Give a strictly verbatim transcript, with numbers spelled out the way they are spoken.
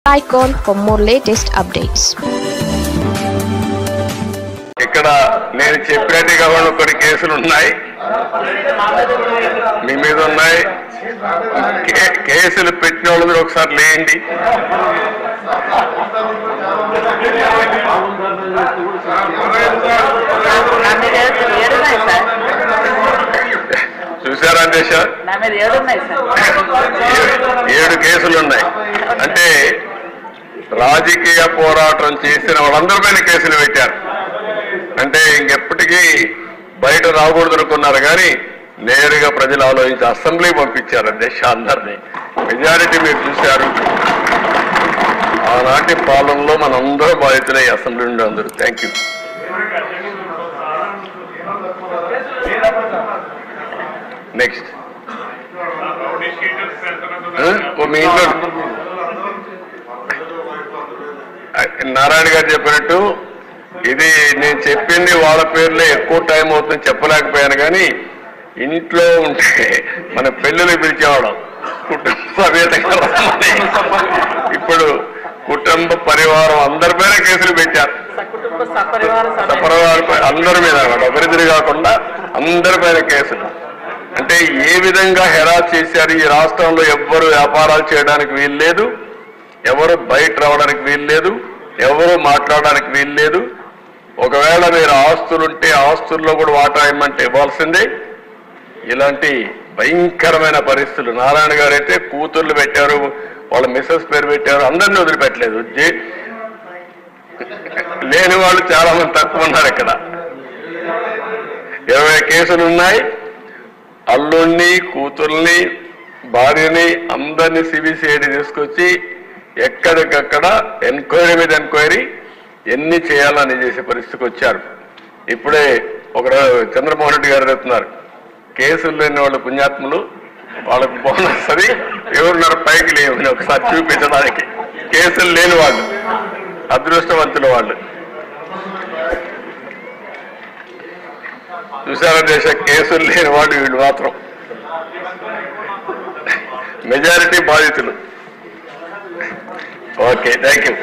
icon for more latest updates. ఇక్కడ నేను చెప్పినట్టుగా కొన్ని కేసులు ఉన్నాయి, మీ మీద ఉన్నాయి. కేసులు పెట్టిన వాళ్ళు మీరు ఒకసారి లేండి. చూసారా దేశ ఏడు కేసులు ఉన్నాయి. అంటే రాజకీయ పోరాటం చేసిన వాళ్ళందరిపైన కేసులు పెట్టారు. అంటే ఇంకెప్పటికీ బయట రాకూడదు అనుకున్నారు, కానీ నేరుగా ప్రజలు ఆలోచించి అసెంబ్లీ పంపించారు అధ్యక్ష అందరినీ. మెజారిటీ మీరు చూశారు. ఆనాటి పాలనలో మనందరూ బాధితులై అసెంబ్లీ నుండి అందరూ. Thank you. నెక్స్ట్ మీ ఇంట్లో నారాయణ గారు చెప్పినట్టు ఇది నేను చెప్పింది వాళ్ళ పేర్లే ఎక్కువ టైం అవుతుందని చెప్పలేకపోయాను, కానీ ఇంట్లో ఉంటే మన పెళ్ళిళ్ళు పిలిచేవాళ్ళం కుటుంబ సమేతంగా. ఇప్పుడు కుటుంబ పరివారం అందరిపైన కేసులు పెట్టారు. సపరివారం అందరి మీద ఒకరిద్దరు కాకుండా అందరిపైన కేసులు. అంటే ఏ విధంగా హెరాస్ చేశారు. ఈ రాష్ట్రంలో ఎవ్వరు వ్యాపారాలు చేయడానికి వీలు లేదు, ఎవరు బయట రావడానికి వీలు లేదు, ఎవరు మాట్లాడడానికి వీలు లేదు. ఒకవేళ మీరు ఆస్తులుంటే ఆస్తుల్లో కూడా వాటా ఇవ్వమంటే ఇవ్వాల్సిందే. ఇలాంటి భయంకరమైన పరిస్థితులు. నారాయణ గారు అయితే కూతుర్లు పెట్టారు, వాళ్ళ మిస్సెస్ పేరు పెట్టారు, అందరినీ వదిలిపెట్టలేదు. లేని వాళ్ళు చాలా మంది తక్కువ ఉన్నారు. ఇక్కడ ఇరవై కేసులు ఉన్నాయి. అల్లుణ్ణి, కూతుర్ని, భార్యని అందరినీ సిబిసిఐడి తీసుకొచ్చి ఎక్కడికక్కడ ఎంక్వైరీ మీద ఎంక్వైరీ ఎన్ని చేయాలని చేసే పరిస్థితికి వచ్చారు. ఇప్పుడే ఒక చంద్రమోహన్ రెడ్డి గారు చెప్తున్నారు, కేసులు లేని వాళ్ళు పుణ్యాత్ములు, వాళ్ళకు బోనస్ అది ఎవరున్నారు పైకి లేవు ఒకసారి చూపించడానికి. కేసులు లేని వాళ్ళు అదృష్టవంతుల వాళ్ళు. చూసారా దేశ కేసులు లేని వాళ్ళు వీళ్ళు మాత్రం మెజారిటీ బాధితులు. Okay, thank you.